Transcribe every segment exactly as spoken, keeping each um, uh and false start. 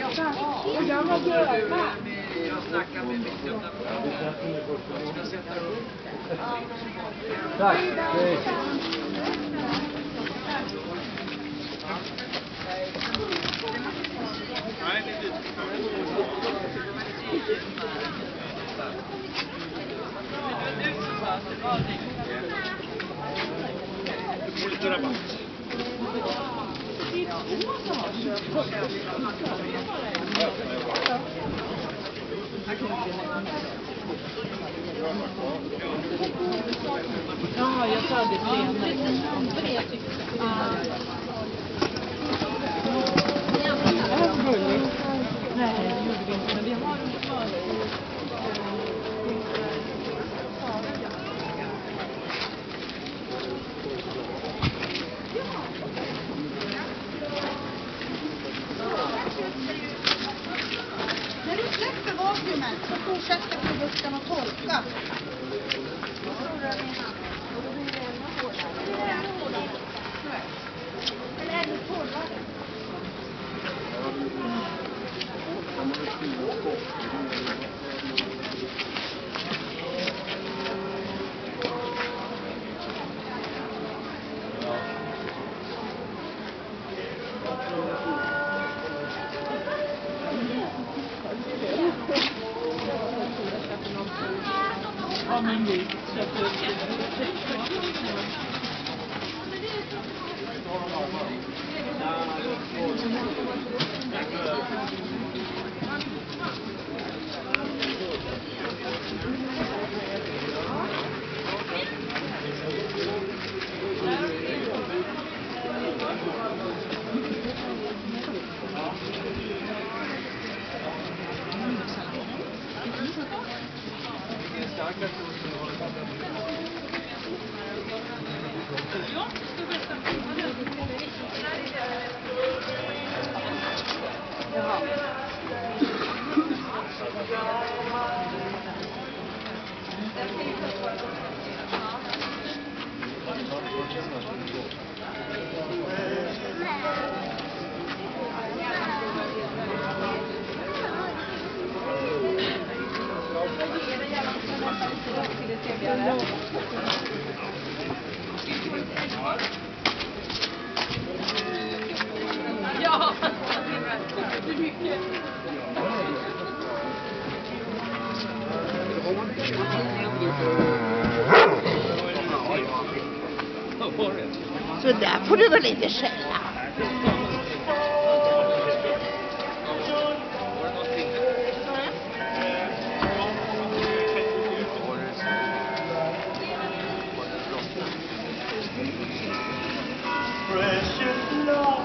Och jag var görma. Jag snackar med mycket om den. Ska sätta upp. Tack. Nej, det är lite. Du får lite rabatt. Ja, jag sa det senare. Nej, det gjorde vi inte. Men vi har en kvar. När du släpper vakuumen så fortsätter produkten att torka. Eller är det torrare? Ja, men vi köpte ja, det är mycket. Så där får du väl inte skälla. Precious love.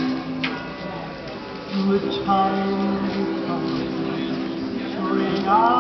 The time comes to ring out.